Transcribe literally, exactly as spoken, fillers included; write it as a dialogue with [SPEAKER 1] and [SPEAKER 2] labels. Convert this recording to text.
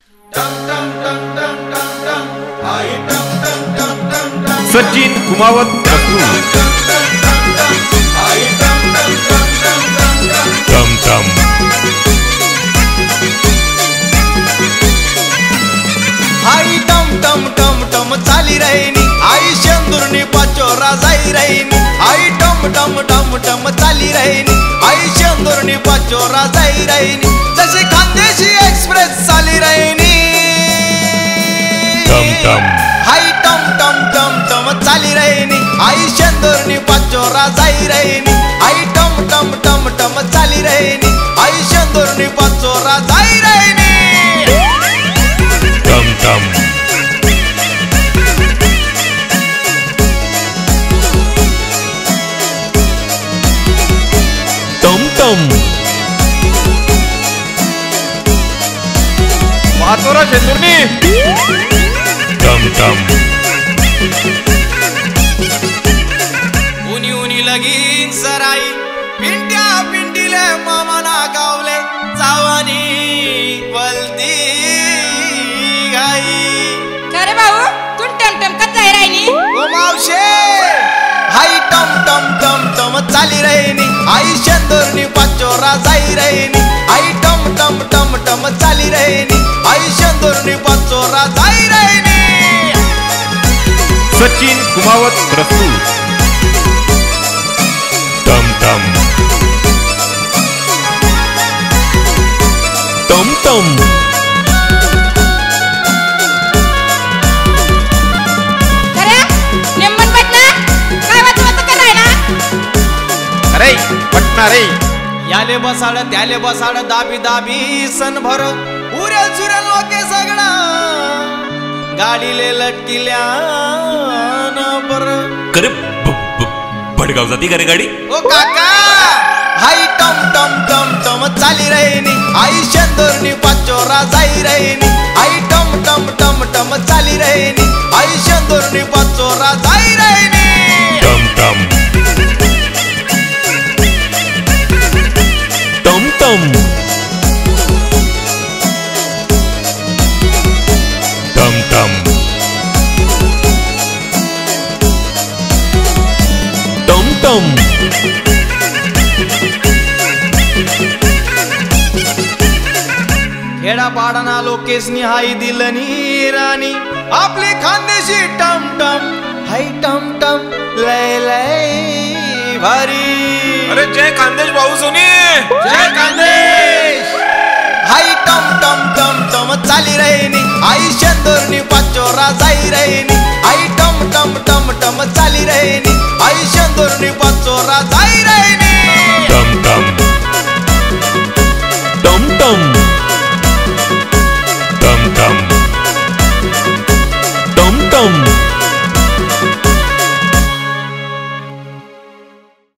[SPEAKER 1] Sachin Kumawat ahirani tam tam
[SPEAKER 2] आई टम टम टम टम चाली रहीनी आई शेंदुरनी पाचोरा जाई रहीनी आई टम टम टम टम चाली रहीनी आई शेंदुरनी पाचोरा जाई रहीनी जशी खानदेशी एक्सप्रेस चाली रहीनी
[SPEAKER 1] tam tam
[SPEAKER 2] आई टम टम टम टम चाली रहीनी आई शेंदुरनी पाचोरा जाई रहीनी आई टम टम टम टम चाली रहीनी आई शेंदुरनी पाचोरा जाई रहीनी
[SPEAKER 1] tam tam tom tom
[SPEAKER 3] महातोरा शेंदुरनी
[SPEAKER 1] tam tam
[SPEAKER 2] उनी उनी लगीन सराई पिंट्या पिंटीले मामाना गावले चावानी वलती गाई
[SPEAKER 4] अरे भाऊ तू टम टम कत जाई राहिनी
[SPEAKER 2] ओ मावशे हाई टम टम टम टम चाली रहीनी आई शेंदुरनी पाचोरा जाई रहीनी आई टम टम टम टम चाली रहीनी आई शेंदुरनी पाचोरा जाई रहीनी
[SPEAKER 1] Sachin Kumawat ahirani tam tam tom tom
[SPEAKER 4] अरे नेमन पटना काय वाच वाच कराय ना
[SPEAKER 3] अरे पटना रे
[SPEAKER 2] याले बसाड त्याले बसाड दाबी दाबी सन भर उरेल सुरेल लोके सगळा गाडीले लटकिल्या ना बर
[SPEAKER 1] करे भडगाव जाती का रे गाडी
[SPEAKER 2] ओ काका हाई टम टम टम टम चाली रहीनी आई शेंदुरनी पाचोरा जाई रहीनी आई टम टम टम टम चाली रहीनी आई शेंदुरनी पाचोरा जाई रहीनी
[SPEAKER 1] tam tam tom tom tam tam tom tom
[SPEAKER 2] खेडा पाडना लोकेसनी हाई दिलनी राणी आपली खानदेशी टम टम हाई टम टम लय लय भारी
[SPEAKER 3] अरे जय खानदेश भाऊ सोनी
[SPEAKER 2] जय खानदेश हाई टम टम टम टम चाली रहीनी आई शेंदुरनी पाचोरा जाई रहीनी आई टम टम टम टम चाली रहीनी आई शेंदुरनी पाचोरा जाई रहीनी
[SPEAKER 1] tam tam tom tom tam tam tom tom